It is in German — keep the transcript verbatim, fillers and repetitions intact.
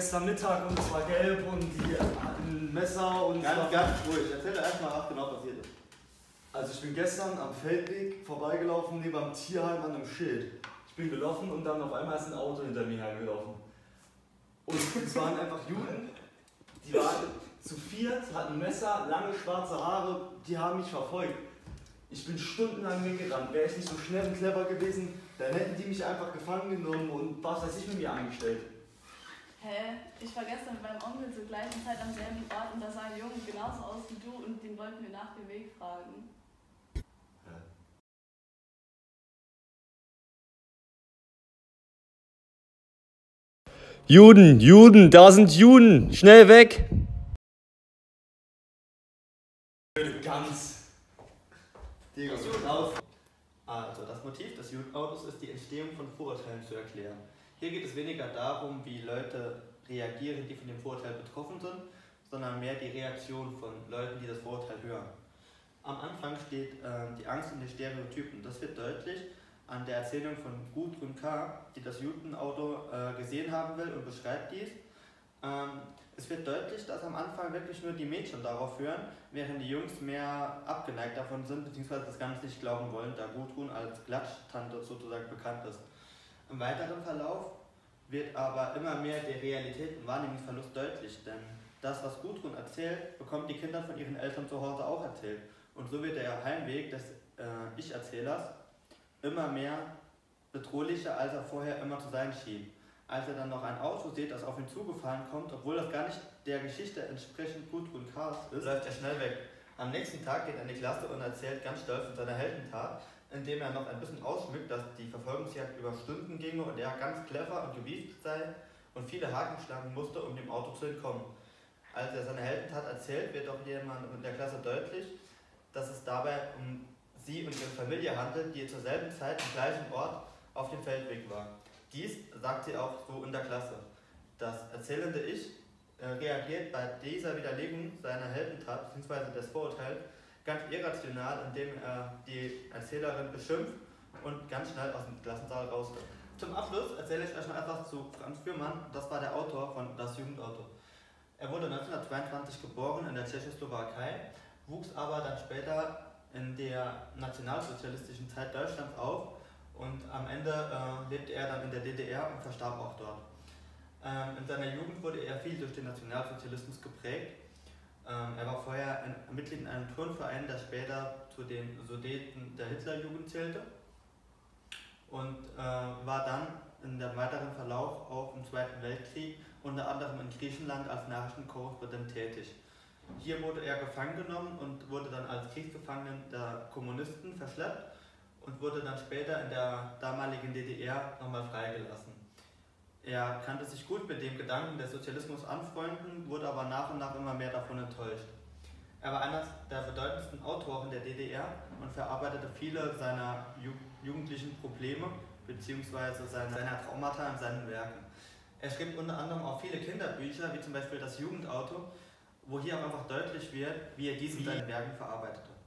gestern Mittag und es war gelb und die hatten ein Messer und... Ganz, ganz ruhig. Erzähl doch erstmal, was genau passiert ist. Also ich bin gestern am Feldweg vorbeigelaufen, neben am Tierheim an einem Schild. Ich bin gelaufen und dann auf einmal ist ein Auto hinter mir hergelaufen. Und es waren einfach Juden, die waren zu viert, hatten ein Messer, lange schwarze Haare, die haben mich verfolgt. Ich bin stundenlang weggerannt. Wäre ich nicht so schnell und clever gewesen, dann hätten die mich einfach gefangen genommen und was weiß ich mit mir angestellt. Hä? Ich war gestern mit meinem Onkel zur gleichen Zeit am selben Ort und da sah ein Junge genauso aus wie du und den wollten wir nach dem Weg fragen. Juden, Juden, da sind Juden, schnell weg! Ganz. Diego, raus. Also, das Motiv des Jugendautos ist die Entstehung von Vorurteilen zu erklären. Hier geht es weniger darum, wie Leute reagieren, die von dem Vorurteil betroffen sind, sondern mehr die Reaktion von Leuten, die das Vorurteil hören. Am Anfang steht äh, die Angst und die Stereotypen. Das wird deutlich an der Erzählung von Gudrun K., die das Judenauto äh, gesehen haben will und beschreibt dies. Ähm, es wird deutlich, dass am Anfang wirklich nur die Mädchen darauf hören, während die Jungs mehr abgeneigt davon sind, beziehungsweise das Ganze nicht glauben wollen, da Gudrun als Glatschtante sozusagen bekannt ist. Im weiteren Verlauf wird aber immer mehr der Realität- und Wahrnehmungsverlust deutlich, denn das, was Gudrun erzählt, bekommen die Kinder von ihren Eltern zu Hause auch erzählt. Und so wird der Heimweg des äh, Ich-Erzählers immer mehr bedrohlicher, als er vorher immer zu sein schien. Als er dann noch ein Auto sieht, das auf ihn zugefahren kommt, obwohl das gar nicht der Geschichte entsprechend Gudrun K. ist, läuft er schnell weg. Am nächsten Tag geht er in die Klasse und erzählt ganz stolz von seiner Heldentat, indem er noch ein bisschen ausschmückt, dass die Verfolgungsjagd über Stunden ginge und er ganz clever und gewieft sei und viele Haken schlagen musste, um dem Auto zu entkommen. Als er seine Heldentat erzählt, wird auch jemand in der Klasse deutlich, dass es dabei um sie und ihre Familie handelt, die zur selben Zeit am gleichen Ort auf dem Feldweg war. Dies sagt sie auch so in der Klasse. Das erzählende Ich äh, reagiert bei dieser Widerlegung seiner Heldentat bzw. des Vorurteils ganz irrational, indem er die Erzählerin beschimpft und ganz schnell aus dem Klassensaal rausgeht. Zum Abschluss erzähle ich euch noch etwas zu Franz Fürmann, das war der Autor von Das Jugendauto. Er wurde neunzehnhundertzweiundzwanzig geboren in der Tschechoslowakei, wuchs aber dann später in der nationalsozialistischen Zeit Deutschlands auf und am Ende äh, lebte er dann in der D D R und verstarb auch dort. Ähm, in seiner Jugend wurde er viel durch den Nationalsozialismus geprägt. Ähm, er war vorher ein, Mitglied in einem Turnverein, der später zu den Sudeten der Hitlerjugend zählte und äh, war dann in dem weiteren Verlauf auch im Zweiten Weltkrieg unter anderem in Griechenland als Nachrichtenkorrespondent tätig. Hier wurde er gefangen genommen und wurde dann als Kriegsgefangener der Kommunisten verschleppt und wurde dann später in der damaligen D D R nochmal freigelassen. Er kannte sich gut mit dem Gedanken des Sozialismus anfreunden, wurde aber nach und nach immer mehr davon enttäuscht. Er war einer der bedeutendsten Autoren der D D R und verarbeitete viele seiner ju jugendlichen Probleme bzw. seiner Traumata in seinen Werken. Er schrieb unter anderem auch viele Kinderbücher, wie zum Beispiel Das Jugendauto, wo hier auch einfach deutlich wird, wie er dies in seinen Werken verarbeitete.